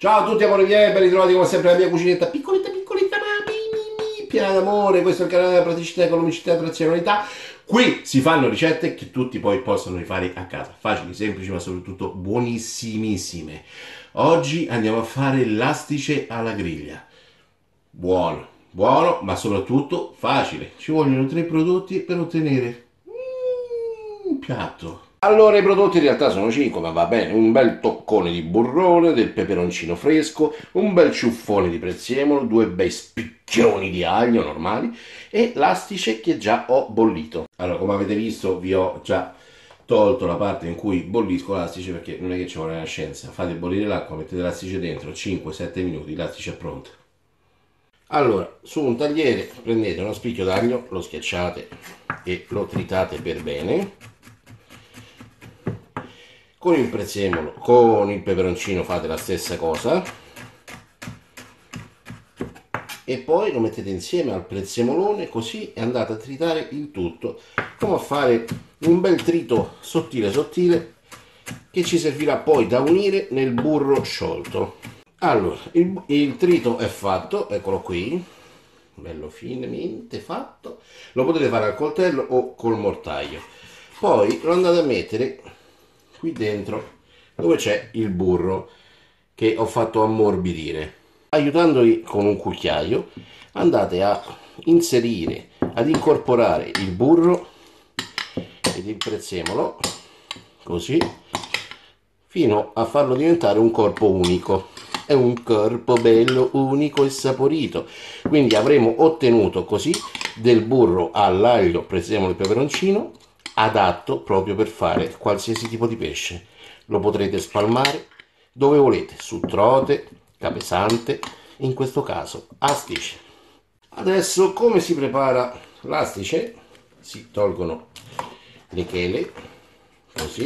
Ciao a tutti amori miei, ben ritrovati come sempre nella mia cucinetta piccoletta piccoletta ma piena d'amore. Questo è il canale della praticità, economicità e razionalità. Qui si fanno ricette che tutti poi possono rifare a casa, facili, semplici ma soprattutto buonissimissime. Oggi andiamo a fare l'astice alla griglia. Buono, buono ma soprattutto facile. Ci vogliono 3 prodotti per ottenere un piatto. Allora, i prodotti in realtà sono 5, ma va bene. Un bel toccone di burrone, del peperoncino fresco, un bel ciuffone di prezzemolo, 2 bei spicchioni di aglio normali e l'astice che già ho bollito. Allora, come avete visto, vi ho già tolto la parte in cui bollisco l'astice perché non è che ci vuole una scienza. Fate bollire l'acqua, mettete l'astice dentro, 5-7 minuti, l'astice è pronto. Allora, su un tagliere prendete uno spicchio d'aglio, lo schiacciate e lo tritate per bene. Con il prezzemolo, con il peperoncino fate la stessa cosa e poi lo mettete insieme al prezzemolone così e andate a tritare il tutto, come a fare un bel trito sottile sottile che ci servirà poi da unire nel burro sciolto. Allora, il trito è fatto, eccolo qui, bello finemente fatto. Lo potete fare al coltello o col mortaio. Poi lo andate a mettere qui dentro dove c'è il burro che ho fatto ammorbidire. Aiutandovi con un cucchiaio andate a inserire, ad incorporare il burro ed il prezzemolo così fino a farlo diventare un corpo unico. È un corpo bello, unico e saporito. Quindi avremo ottenuto così del burro all'aglio, prezzemolo e peperoncino adatto proprio per fare qualsiasi tipo di pesce. Lo potrete spalmare dove volete, su trote, capesante, in questo caso astice. Adesso come si prepara l'astice? Si tolgono le chele, così,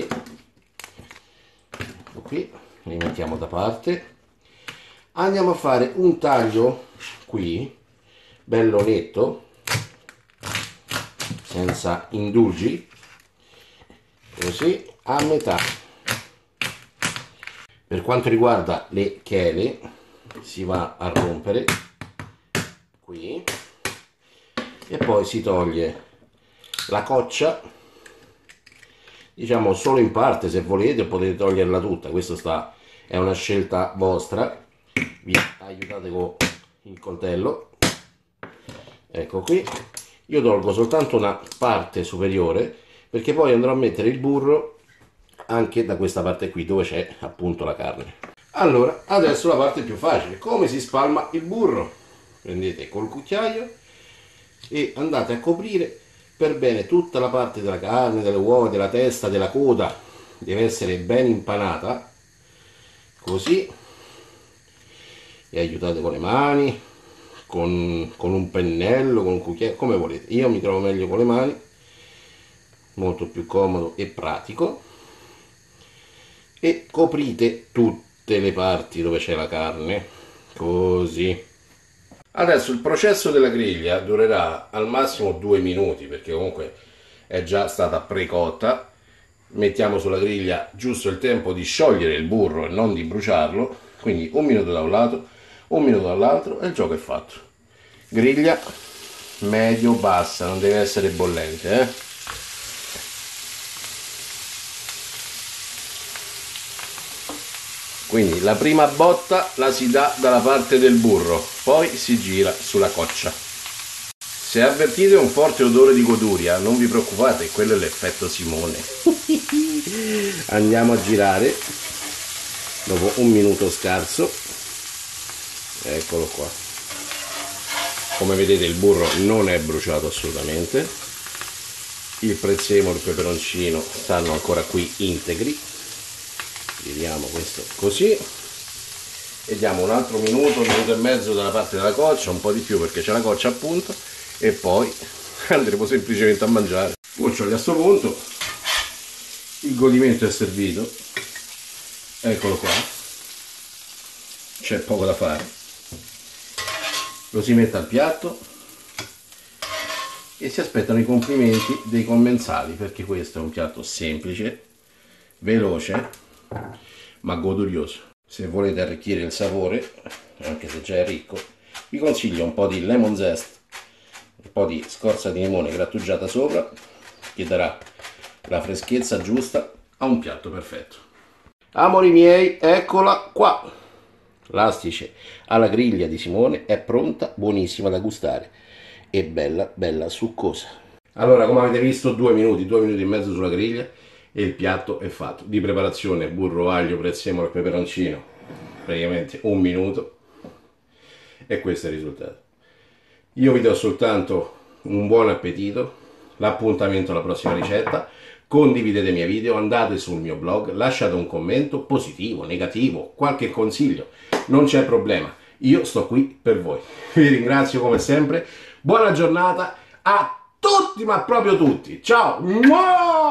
ecco qui, li mettiamo da parte. Andiamo a fare un taglio qui, bello netto, senza indugi, così, a metà. Per quanto riguarda le chele, si va a rompere qui e poi si toglie la coccia, diciamo solo in parte, se volete potete toglierla tutta, questa è una scelta vostra, vi aiutate con il coltello, ecco qui. Io tolgo soltanto una parte superiore perché poi andrò a mettere il burro anche da questa parte qui dove c'è appunto la carne. Allora, adesso la parte più facile, come si spalma il burro? Prendete col cucchiaio e andate a coprire per bene tutta la parte della carne, delle uova, della testa, della coda, deve essere ben impanata, così, e aiutate con le mani, con un pennello, con un cucchiaio, come volete. Io mi trovo meglio con le mani, molto più comodo e pratico, e coprite tutte le parti dove c'è la carne, così. Adesso il processo della griglia durerà al massimo 2 minuti perché comunque è già stata precotta. Mettiamo sulla griglia giusto il tempo di sciogliere il burro e non di bruciarlo, quindi 1 minuto da un lato, 1 minuto dall'altro e il gioco è fatto. Griglia medio bassa, non deve essere bollente, Quindi la prima botta la si dà dalla parte del burro, poi si gira sulla coccia. Se avvertite un forte odore di goduria, non vi preoccupate, quello è l'effetto Simone. Andiamo a girare dopo 1 minuto scarso. Eccolo qua. Come vedete il burro non è bruciato assolutamente. Il prezzemolo e il peperoncino stanno ancora qui integri. Giriamo questo così e diamo un altro minuto, 1 minuto e mezzo dalla parte della coccia, un po' di più perché c'è la coccia appunto, e poi andremo semplicemente a mangiare. Cuccioli, a questo punto il godimento è servito, eccolo qua, c'è poco da fare, lo si mette al piatto e si aspettano i complimenti dei commensali perché questo è un piatto semplice, veloce ma godurioso. se volete arricchire il sapore, anche se già è ricco, vi consiglio un po' di lemon zest, un po' di scorza di limone grattugiata sopra, che darà la freschezza giusta a un piatto perfetto. Amori miei, eccola qua! L'astice alla griglia di Simone è pronta, buonissima da gustare e bella, bella succosa. Allora, come avete visto, 2 minuti e mezzo sulla griglia e il piatto è fatto. Di preparazione, burro, aglio, prezzemolo e peperoncino, praticamente 1 minuto, e questo è il risultato. Io vi do soltanto un buon appetito, l'appuntamento alla prossima ricetta, condividete i miei video, andate sul mio blog, lasciate un commento positivo, negativo, qualche consiglio, non c'è problema, io sto qui per voi. Vi ringrazio come sempre, buona giornata a tutti, ma proprio tutti, ciao!